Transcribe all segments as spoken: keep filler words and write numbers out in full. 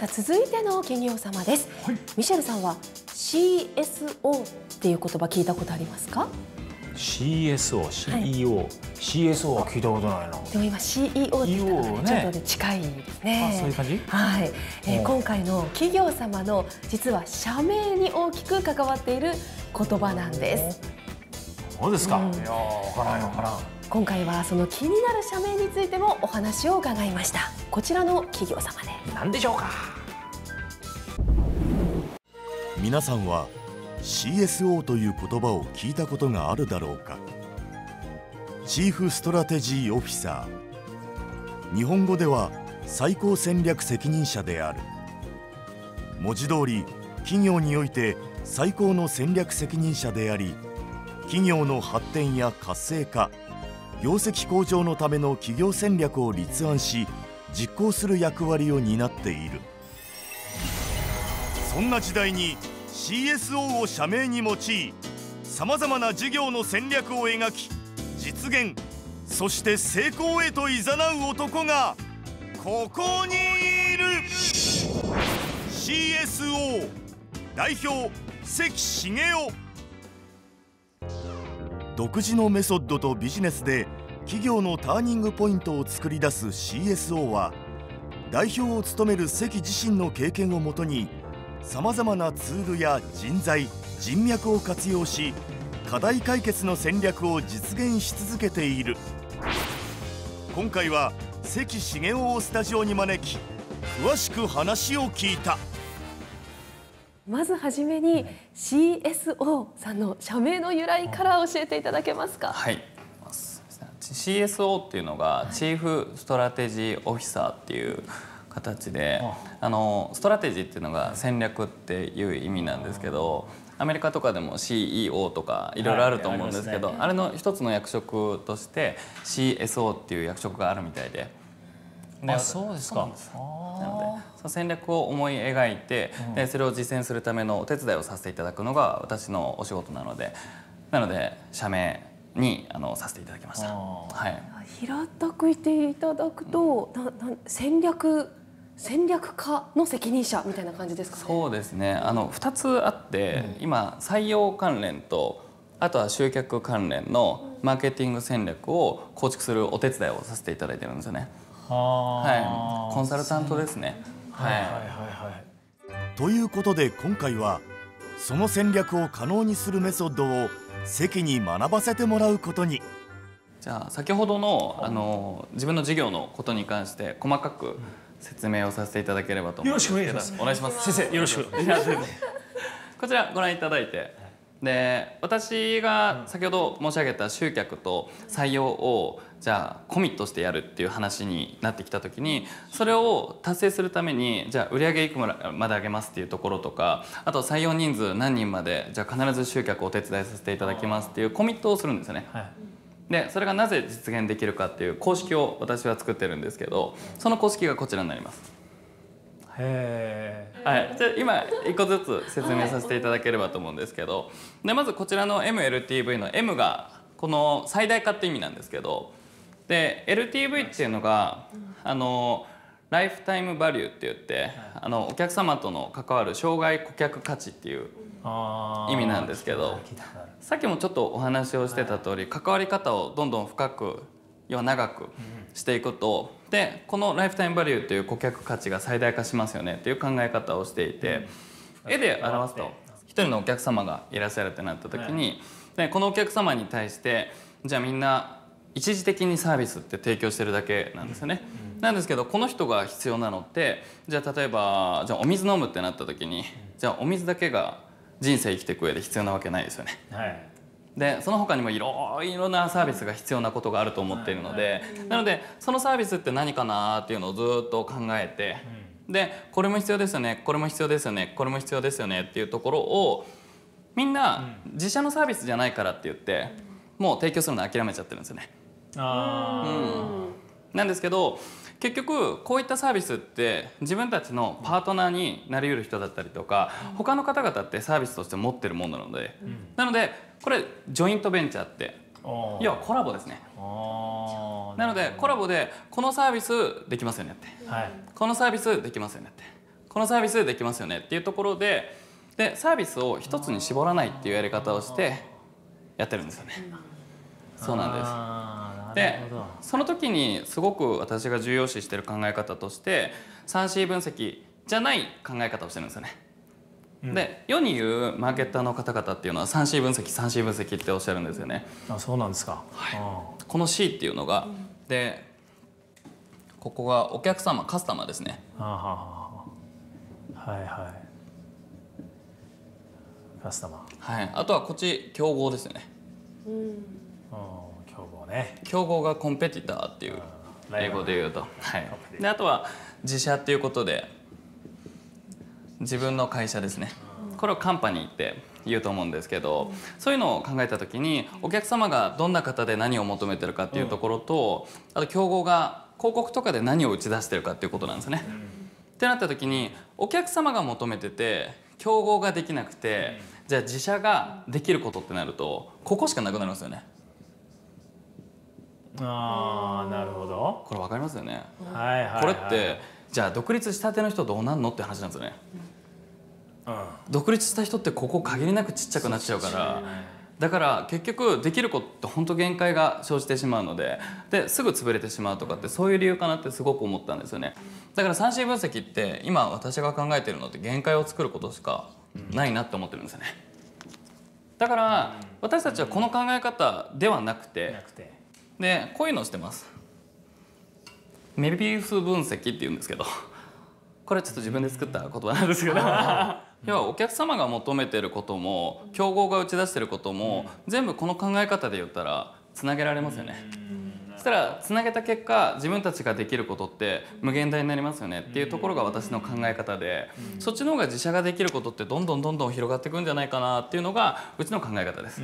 さあ続いての企業様です、はい、ミシェルさんは シーエスオー っていう言葉聞いたことありますか？ シーエスオー、シーイーオー、はい、シーエスオー は聞いたことないな。 でも今 シーイーオー って言ったら、ね、ちょっと、ね、近いですね。 あ、そういう感じ？ はい、えー、今回の企業様の実は社名に大きく関わっている言葉なんです。 そうですか。うん、いや、わからんわからん。 今回はその気になる社名についてもお話を伺いました。こちらの企業様で何でしょうか。 皆さんは シーエスオー という言葉を聞いたことがあるだろうか。チーフストラテジーオフィサー、日本語では最高戦略責任者である。文字通り企業において最高の戦略責任者であり、企業の発展や活性化、業績向上のための企業戦略を立案し実行する役割を担っている。そんな時代に シーエスオー を社名に用い、さまざまな事業の戦略を描き実現、そして成功へと誘う男がここにいる。 シーエスオー 代表関茂雄。独自のメソッドとビジネスで企業のターニングポイントを作り出す シーエスオー は、代表を務める関自身の経験をもとにさまざまなツールや人材人脈を活用し、課題解決の戦略を実現し続けている。今回は関茂雄をスタジオに招き詳しく話を聞いた。 まずはじめに シーエスオー さんの社名の由来から教えていただけますか？ はい、シーエスオー っていうのがチーフストラテジーオフィサーっていう形で、あのストラテジーっていうのが戦略っていう意味なんですけど、アメリカとかでも シーイーオー とかいろいろあると思うんですけど、はい、あ, ね、あれの一つの役職として シーエスオー っていう役職があるみたいで。 あ、そうですか。 なのでその戦略を思い描いて、うん、でそれを実践するためのお手伝いをさせていただくのが私のお仕事なので、なので社名にあのさせていただきました。はい、 平たく言っていただくと、なな戦略戦略家の責任者みたいな感じですかね。 そうですね。あのふたつあって、うん、今採用関連とあとは集客関連のマーケティング戦略を構築するお手伝いをさせていただいてるんですよね。はい、コンサルタントですね。はいはいはいはい。 ということで今回はその戦略を可能にするメソッドを関に学ばせてもらうことに。 じゃあ先ほどのあの自分の事業のことに関して細かく説明をさせていただければと思います。 よろしくお願いします。 お願いします。 先生よろしく。 こちらご覧いただいて、で私が先ほど申し上げた集客と採用をじゃあコミットしてやるっていう話になってきた時に、それを達成するためにじゃあ売上いくらまで上げますっていうところとか、あと採用人数何人までじゃあ必ず集客をお手伝いさせていただきますっていうコミットをするんですよね。はい、でそれがなぜ実現できるかっていう公式を私は作ってるんですけど、その公式がこちらになります。 へー、はい、じゃあ今一個ずつ説明させていただければと思うんですけど、でまずこちらの エムエルティーブイ の エム がこの最大化って意味なんですけど、で エルティーブイ っていうのがあのライフタイムバリューって言って、あのお客様との関わる生涯顧客価値っていう意味なんですけど、さっきもちょっとお話をしてた通り、関わり方をどんどん深く要は長くしていくと、でこのライフタイムバリューっていう顧客価値が最大化しますよねっていう考え方をしていて、絵で表すと一人のお客様がいらっしゃるってなった時に、でこのお客様に対してじゃあみんな一時的にサービスって提供してるだけなんですよね。なんですけどこの人が必要なのって、じゃあ例えばじゃあお水飲むってなった時に、じゃあお水だけが人生生きていく上で必要なわけないですよね。はい、でその他にもいろいろなサービスが必要なことがあると思っているので、なのでそのサービスって何かなっていうのをずっと考えて、でこれも必要ですよね、これも必要ですよね、これも必要ですよねっていうところをみんな自社のサービスじゃないからって言ってもう提供するの諦めちゃってるんですよね。あ、うん、なんですけど結局こういったサービスって自分たちのパートナーになりうる人だったりとか、他の方々ってサービスとして持ってるものなので、うん、なのでこれジョイントベンチャーって要はコラボですね。なのでコラボでこのサービスできますよねって、はい、このサービスできますよねって、 このサービスでできますよねっていうところで、でサービスを一つに絞らないっていうやり方をしてやってるんですよね。そうなんです。 あーなでるほど。 その時にすごく私が重要視している考え方として スリーシー 分析じゃない考え方をしてるんですよね。で世に言うマーケッターの方々っていうのは スリーシー 分析 スリーシー 分析っておっしゃるんですよね。 あ、そうなんですか。 この C っていうのが、でここがお客様カスタマーですね。 あーはーはーはーはいはい。カスタマー。 はい、あとはこっち競合ですよね。 うん、競合ね。 競合がコンペティターっていう英語で言うと、はい、であとは自社っていうことで自分の会社ですね。これをカンパニーって言うと思うんですけど、そういうのを考えた時にお客様がどんな方で何を求めてるかっていうところと、あと競合が広告とかで何を打ち出してるかっていうことなんですね。ってなった時にお客様が求めてて競合ができなくて、じゃあ自社ができることってなるとここしかなくなりますよね。 ああ、なるほど。 これ分かりますよね。 はいはいはい。 これってじゃあ独立したての人どうなんのって話なんですよね。 うん、 独立した人ってここ限りなくちっちゃくなっちゃうから、だから結局できることって本当限界が生じてしまうので、ですぐ潰れてしまうとかってそういう理由かなってすごく思ったんですよね。だから スリーシー 分析って今私が考えているのって限界を作ることしかないなって思ってるんですよね。だから私たちはこの考え方ではなくて、 なくてでこういうのをしてます。メビウス分析って言うんですけど、これちょっと自分で作った言葉なんですけど要はお客様が求めてることも競合が打ち出してることも全部この考え方で言ったらつなげられますよね。そしたらつなげた結果自分たちができることって無限大になりますよねっていうところが私の考え方で、そっちの方が自社ができることってどんどんどんどん広がっていくんじゃないかなっていうのがうちの考え方です。 うん、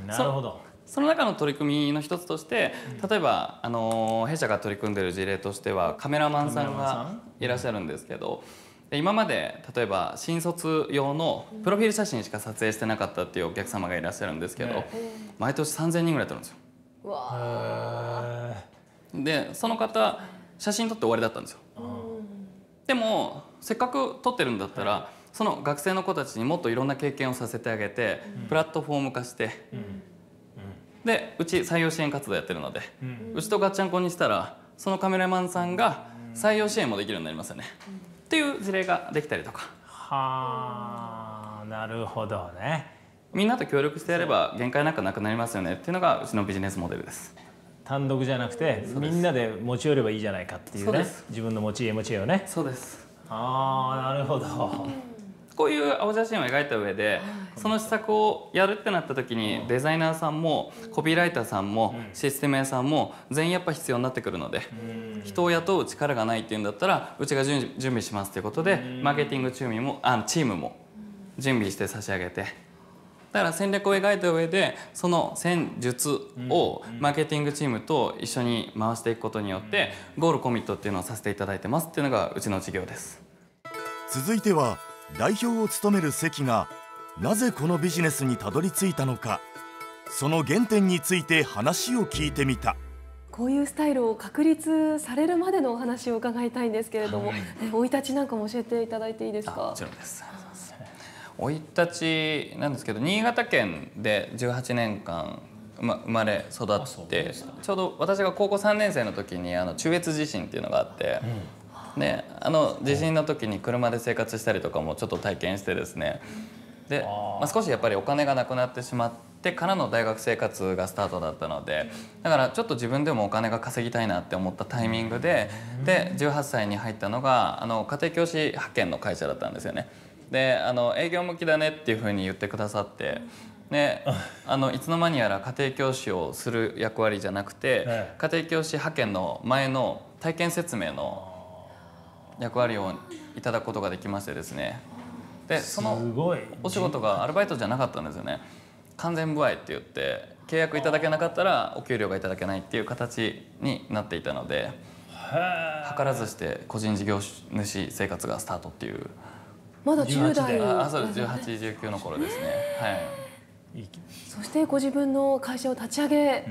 なるほど。 その中の取り組みの一つとして例えばあの弊社が取り組んでいる事例としてはカメラマンさんがいらっしゃるんですけど、今まで例えば新卒用のプロフィール写真しか撮影してなかったっていうお客様がいらっしゃるんですけど、毎年さんぜんにんぐらい撮るんですよ。 うわでその方写真撮って終わりだったんですよ。でもせっかく撮ってるんだったらその学生の子たちにもっといろんな経験をさせてあげてプラットフォーム化して、でうち採用支援活動やってるので、うちとガッチャンコにしたらそのカメラマンさんが採用支援もできるようになりますよね、っていう事例ができたりとか。 はあ、なるほどね。 みんなと協力してやれば限界なくなくなりますよねっていうのがうちのビジネスモデルです。 単独じゃなくてみんなで持ち寄ればいいじゃないかっていうね。自分の持ち家持ち家をね。 そうです。 ああ、なるほど。 こういう青写真を描いた上でその施策をやるってなった時にデザイナーさんもコピーライターさんもシステム屋さんも全員やっぱ必要になってくるので、人を雇う力がないっていうんだったらうちが準備しますということでマーケティングチームもあチームも準備して差し上げて、だから戦略を描いた上でその戦術をマーケティングチームと一緒に回していくことによってゴールコミットっていうのをさせていただいてますっていうのがうちの事業です。 続いては代表を務める関がなぜこのビジネスにたどり着いたのか、その原点について話を聞いてみた。 こういうスタイルを確立されるまでのお話を伺いたいんですけれども、生い立ちなんかも教えていただいていいですか。 もちろんです。生い立ちなんですけど、新潟県でじゅうはちねんかん生まれ育って、ちょうど私が高校さんねん生の時にあの中越地震っていうのがあって、うん、であの地震の時に車で生活したりとかもちょっと体験してですね、で、まあ、少しやっぱりお金がなくなってしまってからの大学生活がスタートだったので、だからちょっと自分でもお金が稼ぎたいなって思ったタイミングで、でじゅうはっさいに入ったのがあの家庭教師派遣の会社だったんですよね。であの営業向きだねっていうふうに言ってくださって、であのいつの間にやら家庭教師をする役割じゃなくて、家庭教師派遣の前の体験説明の役割をいただくことができましてですね、でそのお仕事がアルバイトじゃなかったんですよね。完全歩合って言って契約いただけなかったらお給料がいただけないっていう形になっていたので、図らずして個人事業主生活がスタートっていう。 まだじゅう代。 あ、そうです。じゅうはち、じゅうきゅうの頃ですね。はい。 そしてご自分の会社を立ち上げ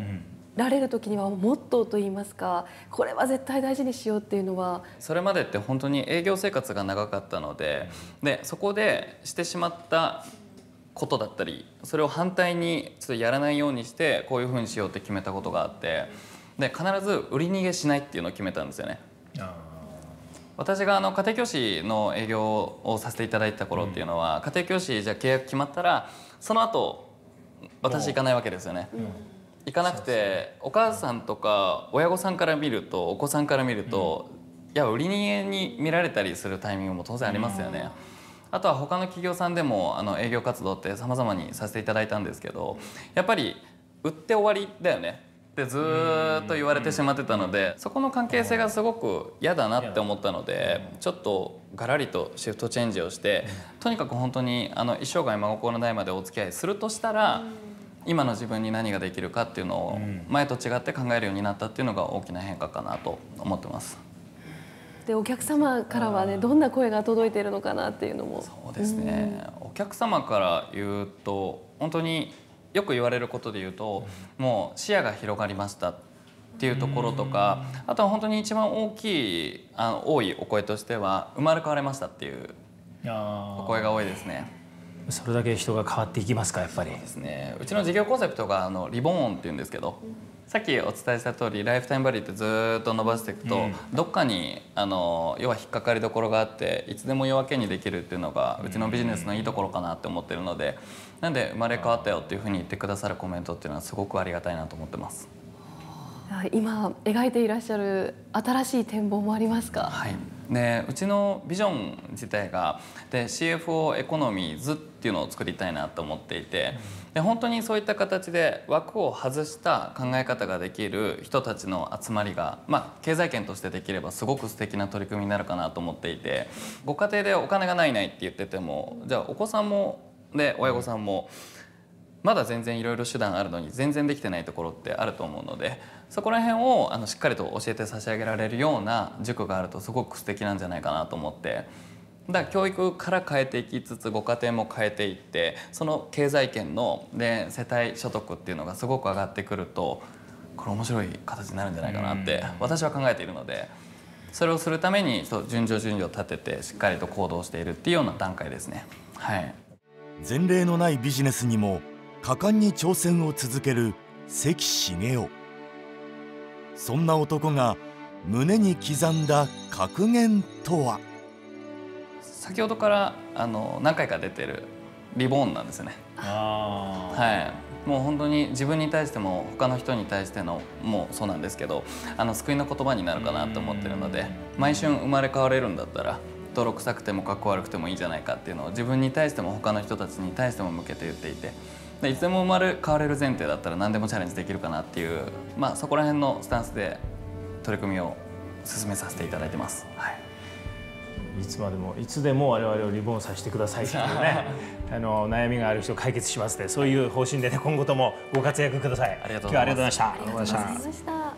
られる時にはモットーといいますか、これは絶対大事にしようっていうのは。 それまでって本当に営業生活が長かったので、でそこでしてしまったことだったり、それを反対にちょっとやらないようにしてこういうふうにしようって決めたことがあって、で必ず売り逃げしないっていうのを決めたんですよね。私があの家庭教師の営業をさせていただいた頃っていうのは、家庭教師じゃ契約決まったらその後私行かないわけですよね。行かなくて、お母さんとか親御さんから見ると、お子さんから見ると、いや売り逃げに見られたりするタイミングも当然ありますよね。あとは他の企業さんでもあの営業活動って様々にさせていただいたんですけど、やっぱり売って終わりだよねってずーっと言われてしまってたので、そこの関係性がすごく嫌だなって思ったので、ちょっとガラリとシフトチェンジをして、とにかく本当にあの一生涯真心ないまでお付き合いするとしたら、今の自分に何ができるかっていうのを前と違って考えるようになったっていうのが大きな変化かなと思ってます。 でお客様からはね、どんな声が届いているのかなっていうのも。 そうですね、うん、お客様から言うと本当によく言われることで言うと、もう視野が広がりましたっていうところとか、あとは本当に一番大きいあの多いお声としては生まれ変われましたっていうお声が多いですね。 それだけ人が変わっていきますか、やっぱり。 そうですね、うちの事業コンセプトがあのリボーンっていうんですけど、さっきお伝えした通りライフタイムバリューってずーっと伸ばしていくと、うん、どっかにあの要は引っかかりどころがあって、いつでも夜明けにできるっていうのがうちのビジネスのいいところかなって思ってるので、なんで生まれ変わったよっていうふうに言ってくださるコメントっていうのはすごくありがたいなと思ってます。 今描いていらっしゃる新しい展望もありますか？ はい、でうちのビジョン自体がで シーエフオー エコノミーズっていうのを作りたいなと思っていて、で本当にそういった形で枠を外した考え方ができる人たちの集まりが、まあ、経済圏としてできればすごく素敵な取り組みになるかなと思っていて、ご家庭でお金がないないって言ってても、じゃあお子さんもで親御さんもまだ全然いろいろ手段あるのに全然できてないところってあると思うので、そこら辺をあのしっかりと教えて差し上げられるような塾があるとすごく素敵なんじゃないかなと思って、だから教育から変えていきつつご家庭も変えていって、その経済圏ので世帯所得っていうのがすごく上がってくると、これ面白い形になるんじゃないかなって私は考えているので、それをするために順序順序を立ててしっかりと行動しているっていうような段階ですね。はい、 前例のないビジネスにも果敢に挑戦を続ける関茂雄。そんな男が胸に刻んだ格言とは。 先ほどからあの何回か出てるリボーンなんですよね。 あ、 はい、もう本当に自分に対しても他の人に対してのもそうなんですけど、あの救いの言葉になるかなと思ってるので、毎春生まれ変われるんだったら泥臭くてもかっこ悪くてもいいじゃないかっていうのを自分に対しても他の人たちに対しても向けて言っていて、でいつでも生まれ変われる前提だったら何でもチャレンジできるかなっていう、まあ、そこら辺のスタンスで取り組みを進めさせていただいてます。はい、 いつまでもいつでも我々をリボンさせてくださいというねあの悩みがある人を解決しますね、そういう方針でね、今後ともご活躍ください。 ありがとうございます。 今日はありがとうございました。 ありがとうございました。